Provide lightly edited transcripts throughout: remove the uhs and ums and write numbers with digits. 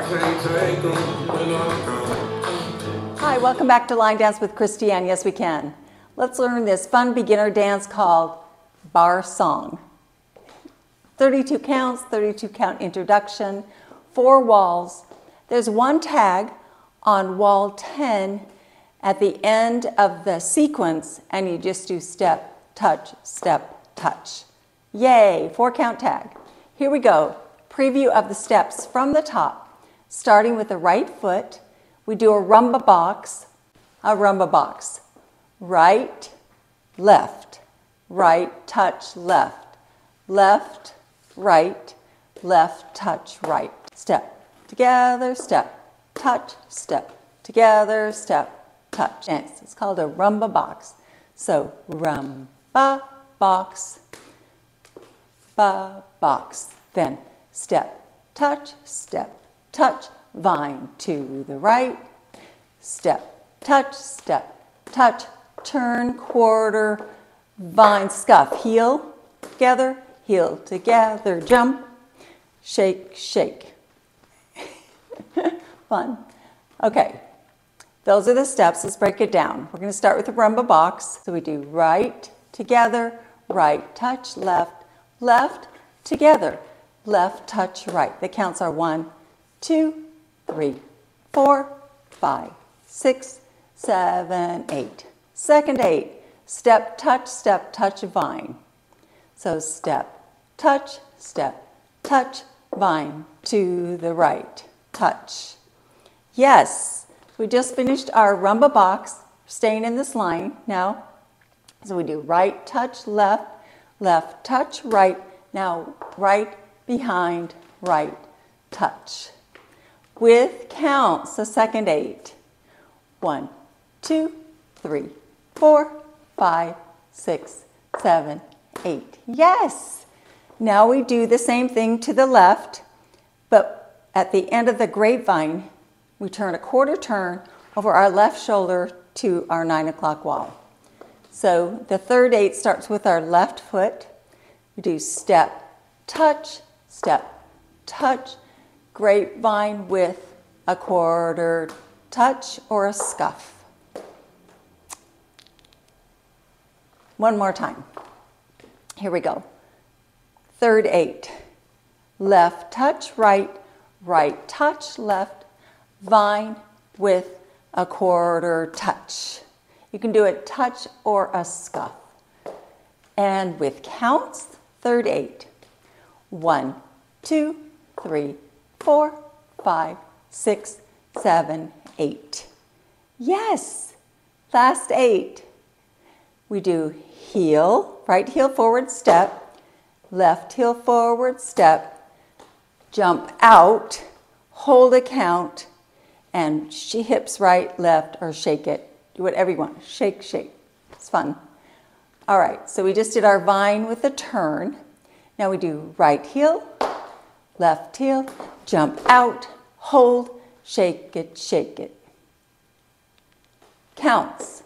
Hi, welcome back to Line Dance with Cristi and Yes We Can. Let's learn this fun beginner dance called Bar Song. 32 counts, 32 count introduction, 4 walls. There's one tag on wall 10 at the end of the sequence, and you just do step, touch, step, touch. Yay, 4 count tag. Here we go. Preview of the steps from the top. Starting with the right foot, we do a rumba box. Right, left, right, touch, left, left, right, left, touch, right. Step, together, step, touch, step, together, step, touch. Dance. It's called a rumba box. So, rumba box, box. Then step, touch, vine to the right, step, touch, turn, quarter, vine, scuff, heel together, jump, shake, shake. Fun. Okay, those are the steps. Let's break it down. We're going to start with the rumba box. So we do right, together, right, touch, left, left, together, left, touch, right. The counts are 1, 2, 3, 4, 5, 6, 7, 8. Second 8, step, touch, vine. So step, touch, vine to the right, touch. Yes, we just finished our rumba box, staying in this line now. So we do right, touch, left, left, touch, right. Now right, behind, right, touch. With counts, the second 8. 1, 2, 3, 4, 5, 6, 7, 8. Yes! Now we do the same thing to the left, but at the end of the grapevine, we turn a quarter turn over our left shoulder to our 9 o'clock wall. So the third 8 starts with our left foot. We do step, touch, grapevine with a quarter touch or a scuff. One more time. Here we go. Third 8. Left touch right, right touch left, vine with a quarter touch. You can do a touch or a scuff. And with counts, third 8. 1, 2, 3, 4, 5, 6, 7, 8. Yes! Last 8. We do heel, right heel forward step, left heel forward step, jump out, hold a count, and hips right, left, or shake it. Do whatever you want. Shake, shake. It's fun. All right, so we just did our vine with a turn. Now we do right heel, left heel, jump out, hold, shake it, shake it. Counts.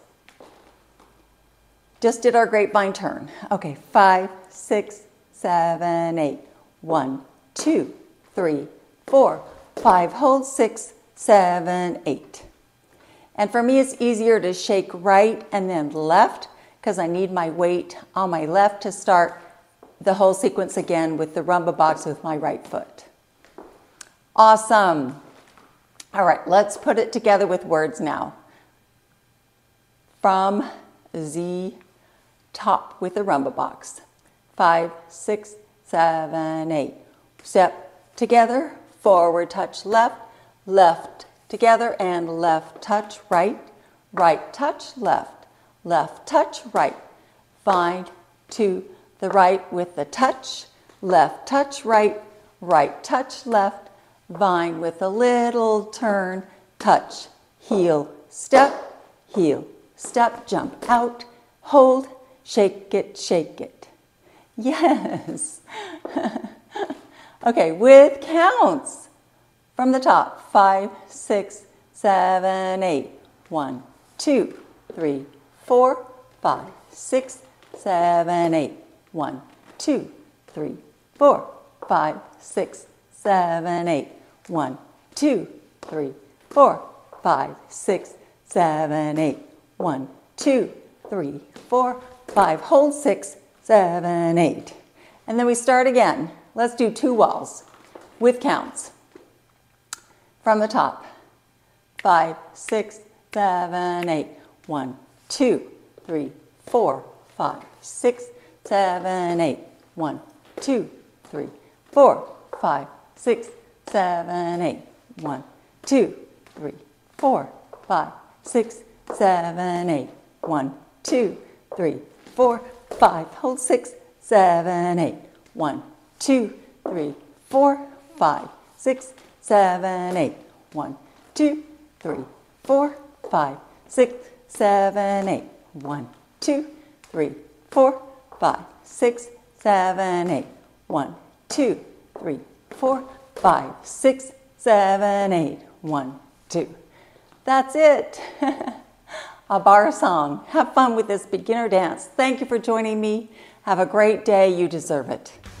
Just did our grapevine turn. Okay, 5, 6, 7, 8. 1, 2, 3, 4, 5, hold, 6, 7, 8. And for me, it's easier to shake right and then left because I need my weight on my left to start the whole sequence again with the rumba box with my right foot. Awesome. All right, let's put it together with words now. From the top with the rumba box. 5, 6, 7, 8. Step together, forward touch left, left together, and left touch right, right touch left, left touch right. Vine to the right with the touch, left touch right, right touch left, vine with a little turn, touch, heel, step, jump out, hold, shake it, shake it. Yes. Okay, with counts from the top. 5, 6, 7, 8. 1, 2, 3, 4, 5, 6, 7, 8. 1, 2, 3, 4, 5, 6, 7, 8. 1, 2, 3, 4, 5, 6, 7, 8. 1, 2, 3, 4, 5. Hold 6, 7, 8. And then we start again. Let's do 2 walls with counts. From the top. 5, 6, 7, 8. 1, 2, 3, 4, 5, 6, 7, 8. 1, 2, 3, 4, 5, 6, 7, 8. 1, 2, 3, 4, 5, 6, 7, 8. 1, 2, 3, 4, 5. Hold 6, 7, 8. 1, 2, 3, 4, 5, 6, 7, 8. 1, 2, 3, 4, 5, 6, 7, 8. 1, 2, 3, 4, 5, 6, 7, 8. 1, 2, 3, 4, 5, 6, 7, 8. 1, 2. That's it. A bar song. Have fun with this beginner dance. Thank you for joining me. Have a great day. You deserve it.